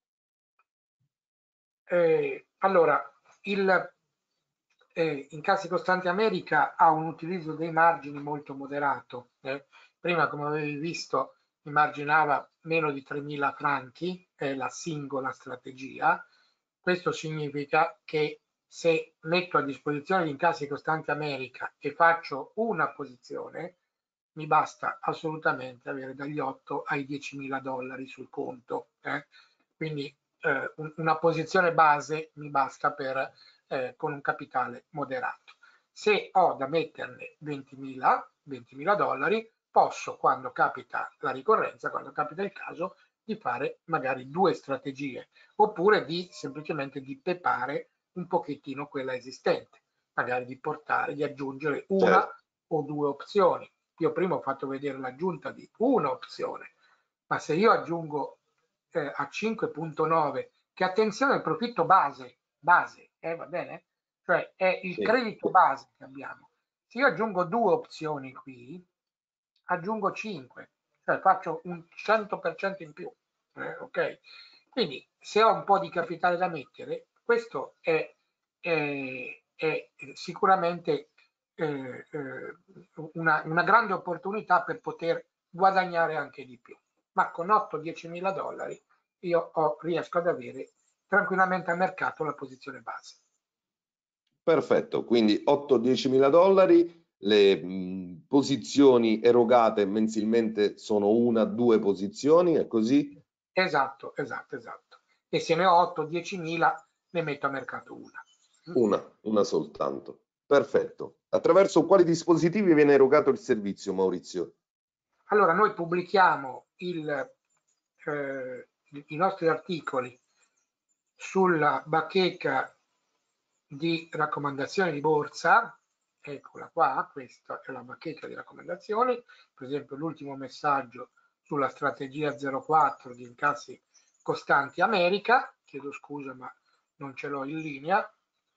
Eh, allora, il eh, Incassi Costanti America ha un utilizzo dei margini molto moderato. Eh. Prima, come avevi visto, immaginava meno di tremila franchi, è la singola strategia. Questo significa che se metto a disposizione di Incassi Costanti America e faccio una posizione, mi basta assolutamente avere dagli otto ai diecimila dollari sul conto. Eh? Quindi eh, un, una posizione base mi basta per, eh, con un capitale moderato. Se ho da metterne ventimila dollari, posso, quando capita la ricorrenza, quando capita il caso, di fare magari due strategie, oppure di semplicemente di pepare un pochettino quella esistente, magari di portare, di aggiungere una Certo. o due opzioni. Io prima ho fatto vedere l'aggiunta di una opzione, ma se io aggiungo eh, a cinque virgola nove, che attenzione al profitto base, base, eh, va bene? Cioè è il Sì. credito base che abbiamo. Se io aggiungo due opzioni qui, aggiungo cinque, cioè faccio un cento per cento in più. Eh, ok? Quindi se ho un po' di capitale da mettere, questo è, è, è sicuramente eh, eh, una, una grande opportunità per poter guadagnare anche di più. Ma con otto dieci mila dollari io ho, riesco ad avere tranquillamente al mercato la posizione base. Perfetto, quindi otto dieci mila dollari, le mh, posizioni erogate mensilmente sono una, due posizioni, è così? Esatto, esatto, esatto. E se ne ho otto dieci mila ne metto a mercato una. Una, una soltanto. Perfetto. Attraverso quali dispositivi viene erogato il servizio, Maurizio? Allora, noi pubblichiamo il, eh, i nostri articoli sulla bacheca di raccomandazioni di borsa, eccola qua, questa è la bacheca di raccomandazioni, per esempio l'ultimo messaggio sulla strategia zero quattro di Incassi Costanti America, chiedo scusa ma non ce l'ho in linea,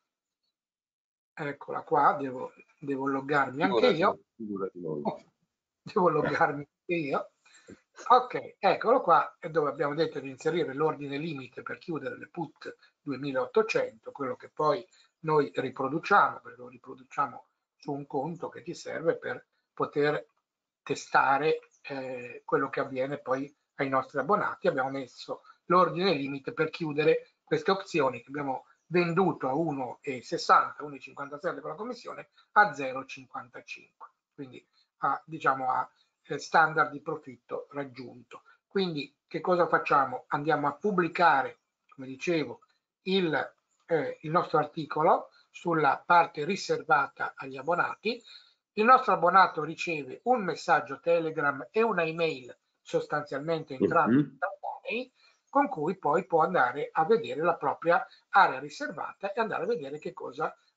eccola qua, devo, devo loggarmi anche Figurati, io, figurati noi. oh, devo loggarmi anche io. Ok, eccolo qua, è dove abbiamo detto di inserire l'ordine limite per chiudere le put duemilaottocento, quello che poi noi riproduciamo, perché lo riproduciamo su un conto che ci serve per poter testare eh, quello che avviene poi ai nostri abbonati. Abbiamo messo l'ordine limite per chiudere queste opzioni che abbiamo venduto a uno virgola sessanta, uno virgola cinquantasette con la commissione, a zero virgola cinquantacinque, quindi a, diciamo a standard di profitto raggiunto. Quindi che cosa facciamo? Andiamo a pubblicare, come dicevo, il, eh, il nostro articolo sulla parte riservata agli abbonati. Il nostro abbonato riceve un messaggio Telegram e una email, sostanzialmente entrambi istantanei, con cui poi può andare a vedere la propria area riservata e andare a vedere che cosa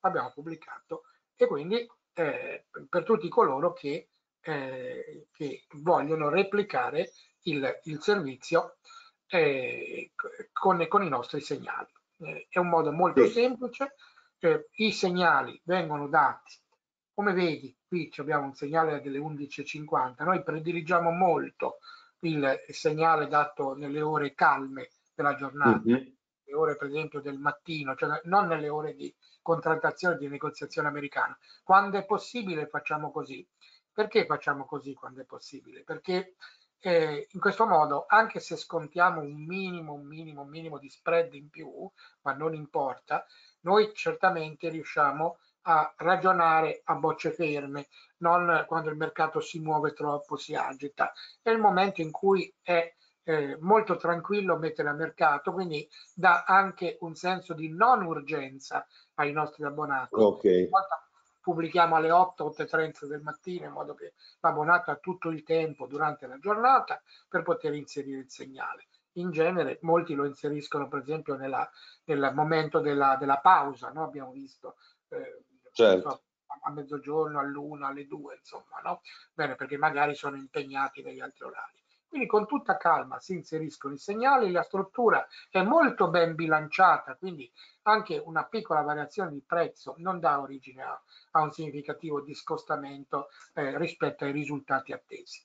abbiamo pubblicato, e quindi eh, per tutti coloro che, eh, che vogliono replicare il, il servizio eh, con, con i nostri segnali. Eh, è un modo molto Sì. semplice, eh, i segnali vengono dati, come vedi qui abbiamo un segnale delle undici e cinquanta, noi prediligiamo molto il segnale dato nelle ore calme della giornata, Mm-hmm. le ore per esempio del mattino, cioè non nelle ore di contrattazione, di negoziazione americana. Quando è possibile facciamo così. Perché facciamo così quando è possibile? Perché eh, in questo modo, anche se scontiamo un minimo, un minimo, un minimo di spread in più, ma non importa, noi certamente riusciamo a ragionare a bocce ferme, non quando il mercato si muove troppo, si agita. È il momento in cui è eh, molto tranquillo mettere a mercato, quindi dà anche un senso di non urgenza ai nostri abbonati. Ok. Pubblichiamo alle otto, otto e trenta del mattino in modo che l'abbonato ha tutto il tempo durante la giornata per poter inserire il segnale. In genere molti lo inseriscono per esempio nella, nel momento della, della pausa, no? Abbiamo visto eh, Certo. a mezzogiorno, all'una, alle due, insomma, no? Bene, perché magari sono impegnati negli altri orari. Quindi con tutta calma si inseriscono i segnali, la struttura è molto ben bilanciata, quindi anche una piccola variazione di prezzo non dà origine a, a un significativo discostamento eh, rispetto ai risultati attesi.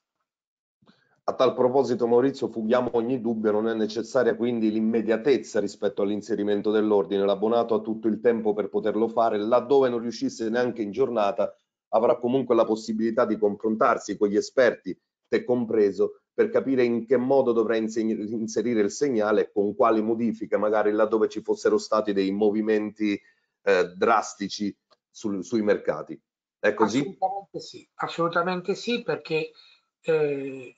A tal proposito, Maurizio, fughiamo ogni dubbio, non è necessaria quindi l'immediatezza rispetto all'inserimento dell'ordine. L'abbonato ha tutto il tempo per poterlo fare, laddove non riuscisse neanche in giornata, avrà comunque la possibilità di confrontarsi con gli esperti, te compreso, per capire in che modo dovrà inserire il segnale e con quali modifiche, magari laddove ci fossero stati dei movimenti eh, drastici sul, sui mercati. È così? Assolutamente sì, assolutamente sì, perché eh,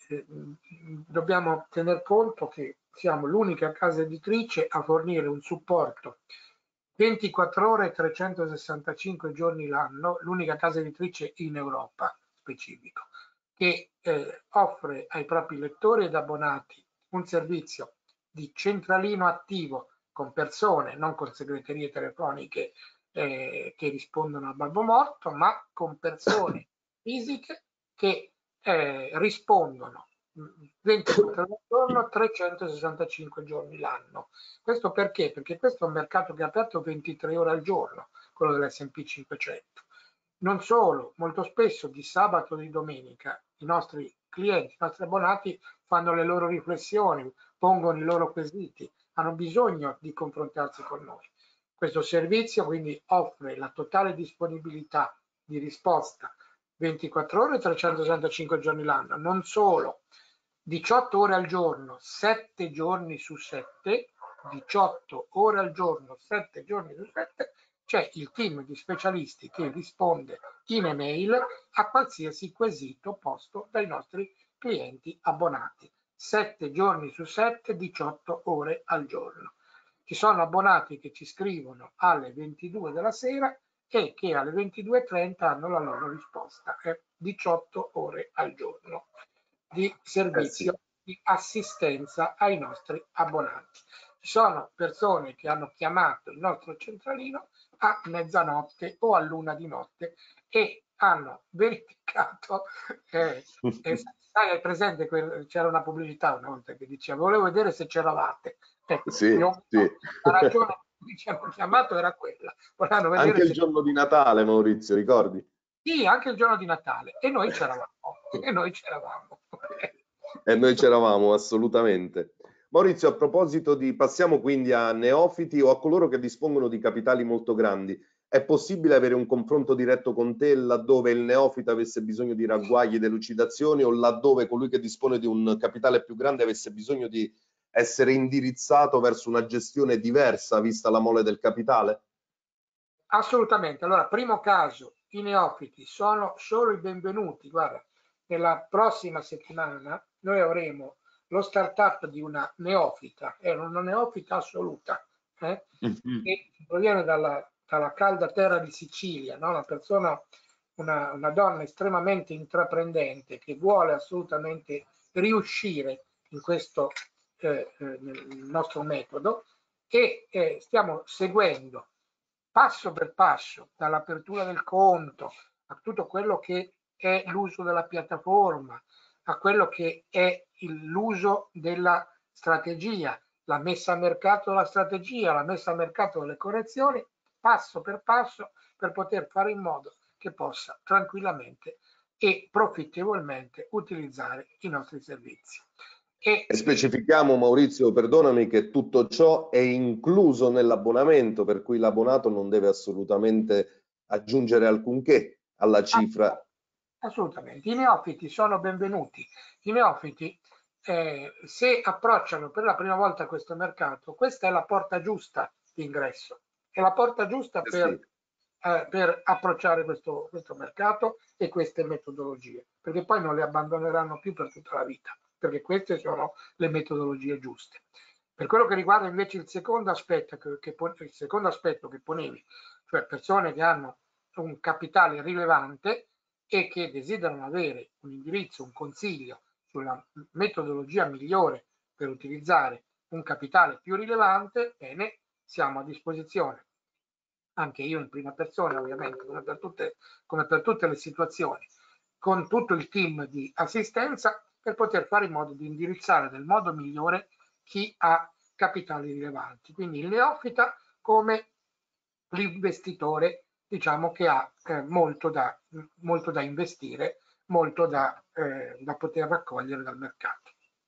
dobbiamo tener conto che siamo l'unica casa editrice a fornire un supporto ventiquattro ore e trecentosessantacinque giorni l'anno, l'unica casa editrice in Europa specifico, che eh, offre ai propri lettori ed abbonati un servizio di centralino attivo con persone, non con segreterie telefoniche eh, che rispondono a babbo morto, ma con persone fisiche che eh, rispondono ventiquattro ore al giorno, trecentosessantacinque giorni l'anno. Questo perché? Perché questo è un mercato che è aperto ventitré ore al giorno, quello dell'esse and pi cinquecento. Non solo, molto spesso di sabato e di domenica i nostri clienti, i nostri abbonati fanno le loro riflessioni, pongono i loro quesiti, hanno bisogno di confrontarsi con noi. Questo servizio quindi offre la totale disponibilità di risposta ventiquattro ore e trecentosessantacinque giorni l'anno, non solo, diciotto ore al giorno, sette giorni su sette, diciotto ore al giorno, sette giorni su sette, c'è il team di specialisti che risponde in email a qualsiasi quesito posto dai nostri clienti abbonati. sette giorni su sette, diciotto ore al giorno. Ci sono abbonati che ci scrivono alle ventidue della sera e che alle ventidue e trenta hanno la loro risposta. È diciotto ore al giorno di servizio, eh sì, di assistenza ai nostri abbonati. Ci sono persone che hanno chiamato il nostro centralino a mezzanotte o a luna di notte e hanno verificato, eh, eh, sai, hai presente, c'era una pubblicità una volta che diceva volevo vedere se c'eravate. Ecco, sì, io, sì. La ragione per cui ci hanno chiamato era quella. Vedere anche il se giorno di Natale, Maurizio, ricordi? Sì, anche il giorno di Natale. E noi c'eravamo. E noi c'eravamo. E noi c'eravamo, assolutamente. Maurizio, a proposito di, passiamo quindi a neofiti o a coloro che dispongono di capitali molto grandi. È possibile avere un confronto diretto con te laddove il neofita avesse bisogno di ragguagli, delucidazioni, o laddove colui che dispone di un capitale più grande avesse bisogno di essere indirizzato verso una gestione diversa vista la mole del capitale? Assolutamente. Allora, primo caso, i neofiti sono solo i benvenuti. Guarda, nella prossima settimana noi avremo lo startup di una neofita, è una neofita assoluta, eh? Mm-hmm. che proviene dalla, dalla calda terra di Sicilia, no? Una persona, una, una donna estremamente intraprendente che vuole assolutamente riuscire in questo eh, nel nostro metodo, e eh, stiamo seguendo passo per passo, dall'apertura del conto a tutto quello che è l'uso della piattaforma, a quello che è l'uso della strategia, la messa a mercato della strategia, la messa a mercato delle correzioni, passo per passo, per poter fare in modo che possa tranquillamente e profittevolmente utilizzare i nostri servizi. E specifichiamo, Maurizio, perdonami, che tutto ciò è incluso nell'abbonamento, per cui l'abbonato non deve assolutamente aggiungere alcunché alla cifra. Assolutamente, i neofiti sono benvenuti. I neofiti, eh, se approcciano per la prima volta questo mercato, questa è la porta giusta di ingresso, è la porta giusta Eh per, sì. eh, per approcciare questo, questo mercato e queste metodologie, perché poi non le abbandoneranno più per tutta la vita, perché queste sono le metodologie giuste. Per quello che riguarda invece il secondo aspetto che, che, il secondo aspetto che ponevi, cioè persone che hanno un capitale rilevante e che desiderano avere un indirizzo, un consiglio sulla metodologia migliore per utilizzare un capitale più rilevante, bene, siamo a disposizione, anche io in prima persona ovviamente, come per tutte, come per tutte le situazioni, con tutto il team di assistenza per poter fare in modo di indirizzare nel modo migliore chi ha capitali rilevanti. Quindi il neofita come l'investitore, diciamo, che ha eh, molto, da, molto da investire, molto da, eh, da poter raccogliere dal mercato.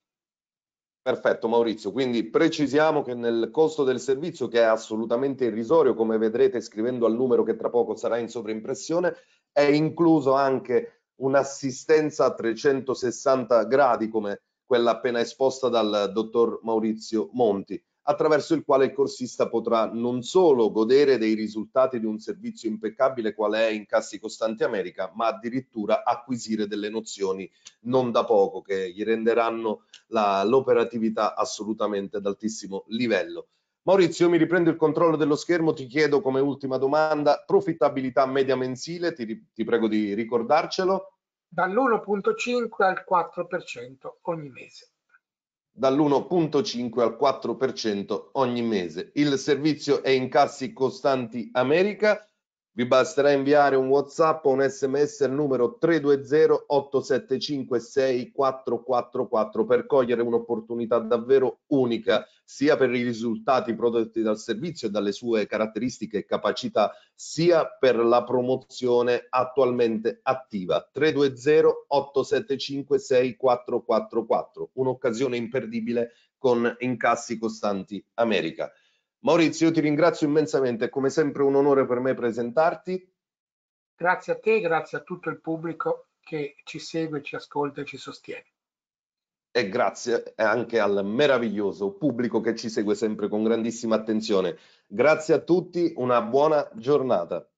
Perfetto, Maurizio, quindi precisiamo che nel costo del servizio, che è assolutamente irrisorio, come vedrete scrivendo al numero che tra poco sarà in sovraimpressione, è incluso anche un'assistenza a trecentosessanta gradi, come quella appena esposta dal dottor Maurizio Monti, attraverso il quale il corsista potrà non solo godere dei risultati di un servizio impeccabile qual è Incassi Costanti America, ma addirittura acquisire delle nozioni non da poco che gli renderanno l'operatività assolutamente ad altissimo livello. Maurizio, io mi riprendo il controllo dello schermo, ti chiedo come ultima domanda, profittabilità media mensile, ti, ti prego di ricordarcelo. Dall'uno virgola cinque al quattro per cento ogni mese. Dall'uno virgola cinque al quattro per cento ogni mese. Il servizio è Incassi Costanti America. Vi basterà inviare un WhatsApp o un S M S al numero tre due zero otto sette cinque sei quattro quattro quattro per cogliere un'opportunità davvero unica, sia per i risultati prodotti dal servizio e dalle sue caratteristiche e capacità, sia per la promozione attualmente attiva. tre due zero otto sette cinque sei quattro quattro quattro, un'occasione imperdibile con Incassi Costanti America. Maurizio, io ti ringrazio immensamente, è come sempre un onore per me presentarti. Grazie a te, grazie a tutto il pubblico che ci segue, ci ascolta e ci sostiene. E grazie anche al meraviglioso pubblico che ci segue sempre con grandissima attenzione. Grazie a tutti, una buona giornata.